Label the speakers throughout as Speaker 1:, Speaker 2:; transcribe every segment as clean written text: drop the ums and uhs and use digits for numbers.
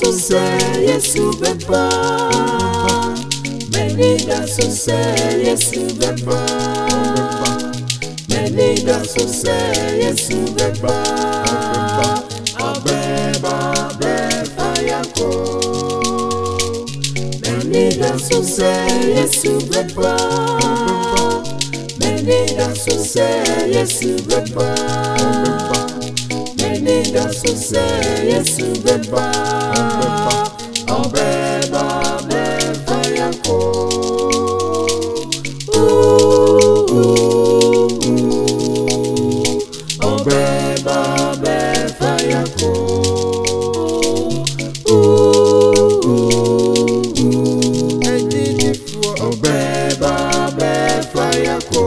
Speaker 1: so say Yesu beba. Many that so say Yesu beba. Many that so say Yesu beba. Abeba beba yako. Many that so say Yesu beba. Many that so say Yesu beba. Many that so say Yesu beba. Abeba beba yako. Abeba beba yako. Abeba beba yako.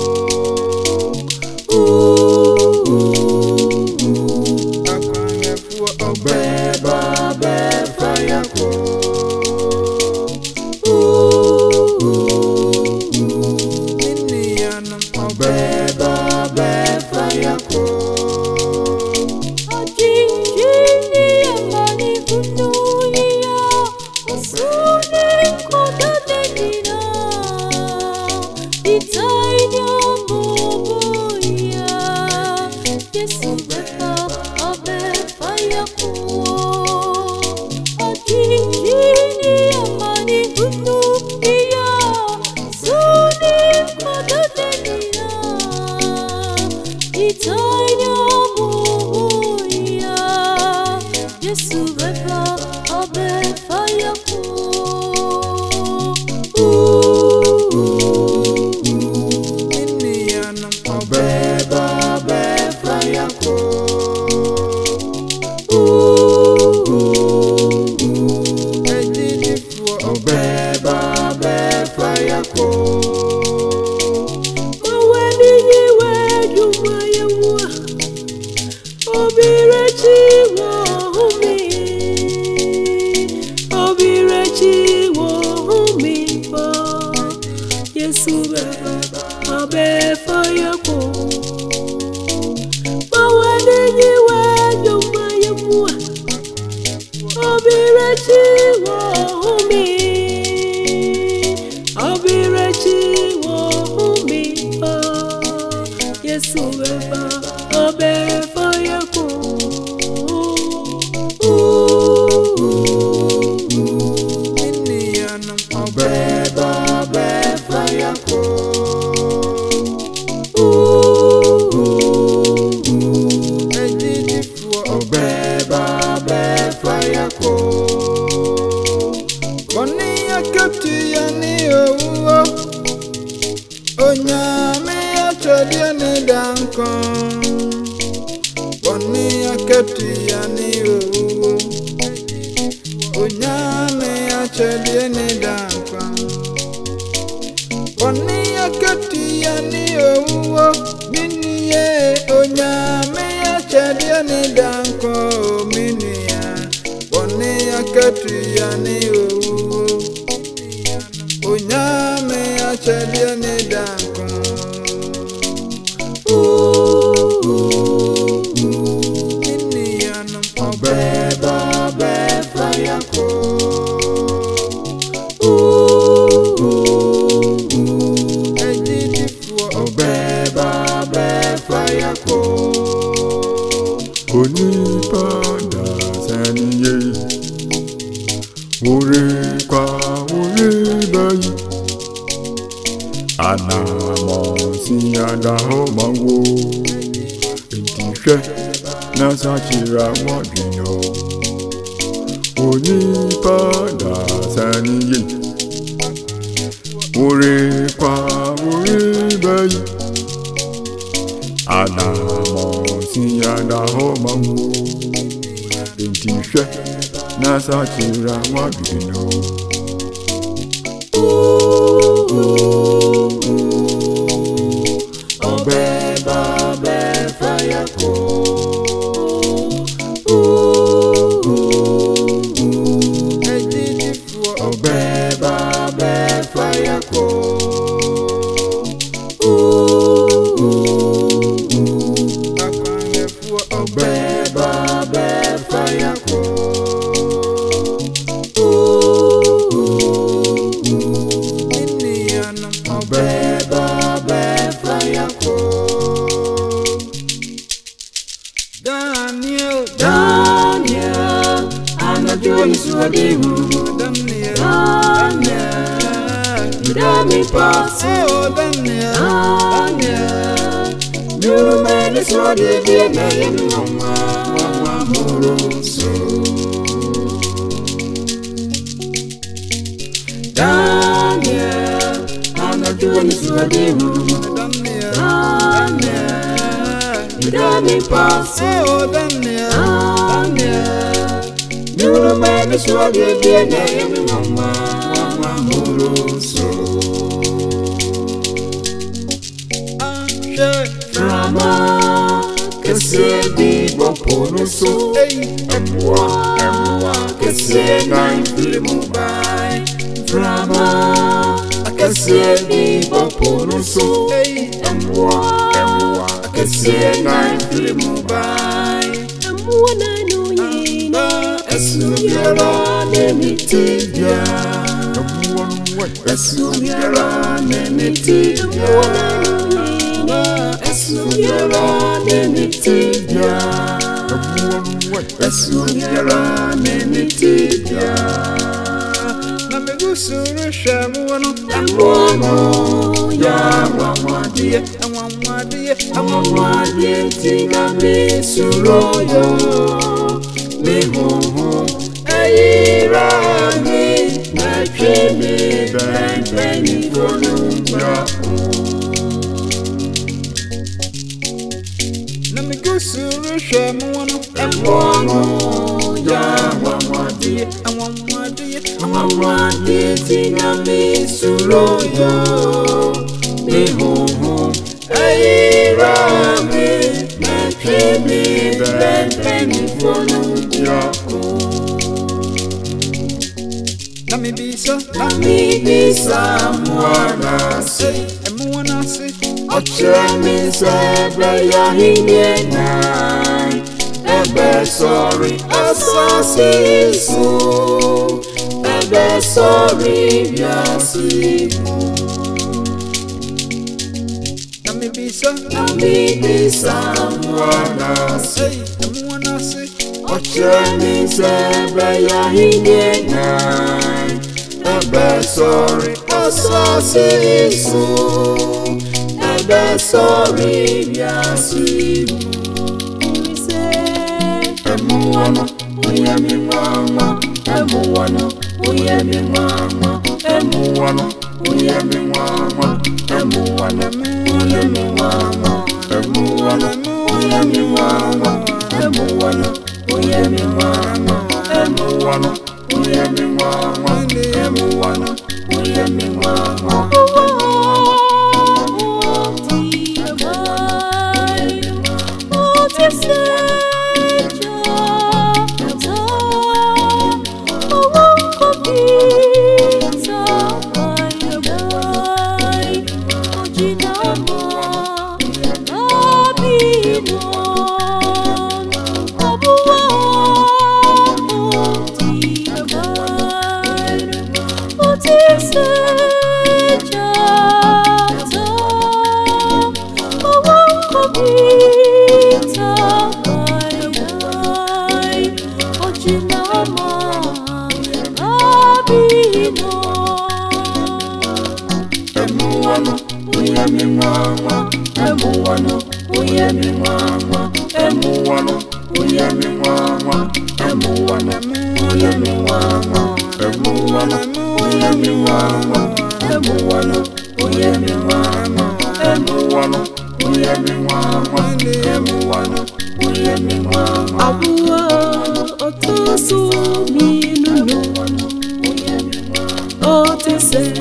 Speaker 1: Abeba beba yako. Abeba beba yako.
Speaker 2: Abeba beba yako.
Speaker 1: When you are the room, Dami pass, oh, Dania, you man is what you did, Mama, Moroso. Dania, I'm not doing this for the room, Dania, Dami pass, oh, Dania, you man is what you did, Mama, Moroso. Drama, que se digo por eso, que se na inflimubai. Drama, que se digo por eso, que se na inflimubai. Esuniera nemitibia, esuniera nemitibia. Esuniera nemitibia, esuniera nemitibia. Na megusuru shamuano, ya amwamwadie tinga misuroyo, mihoho, ayirami, mechimi, beni volumbia. Suru shamuano, ya amwamwadie tinga misuroyo, mihoho, ayirami, mechimi, beni volumbia. Namibisa mwana se Ochemi sebe ya hinye nai Ebe sorry asasisu Ebe sorry yasimu Namibisa mwana se Ochemi sebe ya hinye nai Ebe sorry asasisu Ebe sorry yasimu Emuwano uyemi mama Emuwano uyemi mama Emuwano uyemi mama Emuwano uyemi mama Emuwano uyemi mama Emuwano uyemi mama Emuwano uyemi mama Emuwano uyemi mama Emuwano uyemi mama Emuwano uyemi mama Emuwano uyemi mama Emuwano uyemi mama Emuwano uyemi mama Emuwano uyemi mama Emuwano uyemi mama Emuwano uyemi mama Abuwa otosu minunu Otese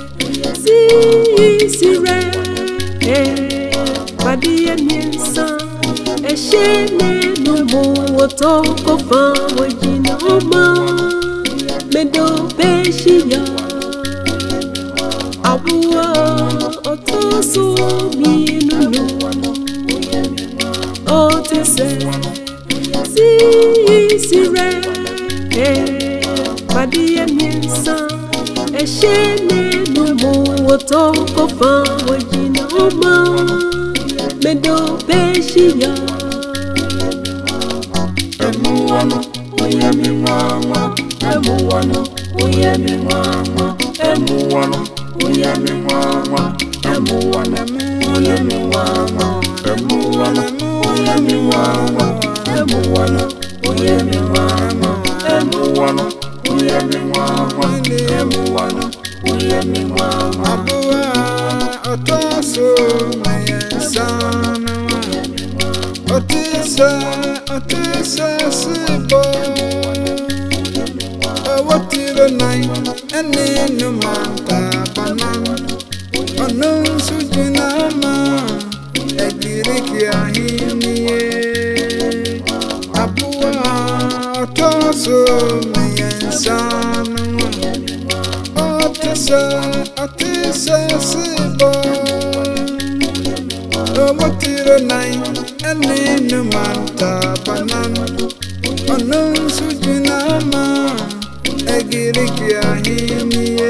Speaker 1: Sire, Paddy and Yensa, a shame no more talk of our Jinoma, Meadow Beshia, Abua, Otoso, me no, Otese, Sire, Paddy and Yensa, a shame no more talk of our Jinoma, Meadow Beshia. Emuwano uyemi mama
Speaker 2: mi mama, emuwana, uye mi mama, emuwana, uye mi mama, emuwana, uye mi mama, emuwana, uye mi mama, emuwana, uye mi mama, emuwana, uye mi mama.
Speaker 3: Abua otoso mayensana, otisa sibo. Awatiro nai ene no manta banan, onun sujinama egiriki ahiniye. Abua otoso mayensana, otisa sibo. Awatiro nai ene no manta banan, onun sujinama egiriki ahiniye.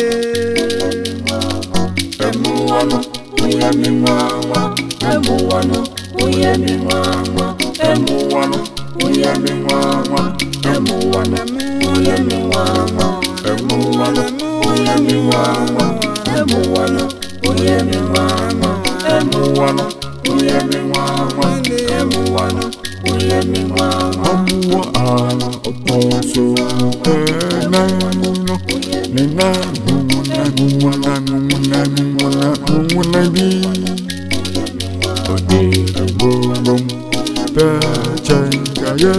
Speaker 2: Emuwana, uye mi mama, emuwana, uye mi mama, emuwana, uye mi mama, emuwana, uye mi mama, emuwana, uye mi mama, emuwana, uye mi mama, emuwana, uye mi mama, emuwana, uye mi mama.
Speaker 4: Amua otoso nena nuna bi ode bom pechaya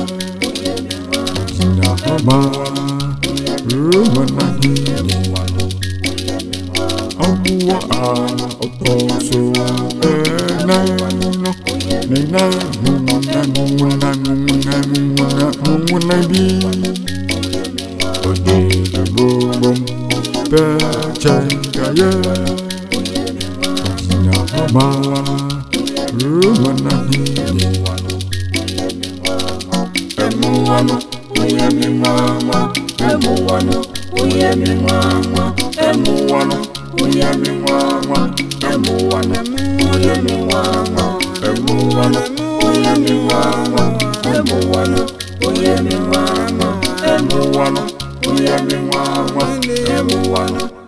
Speaker 4: kina hama rumana amua otoso nena nuna bi ode bom pechaya kina hama rumana
Speaker 2: Emuwana, uye mi mama, emuwana, uye mi mama, emuwana, uye mi mama, emuwana, uye mi mama, emuwana, uye mi mama, emuwana, uye mi mama, emuwana, uye mi mama, emuwana.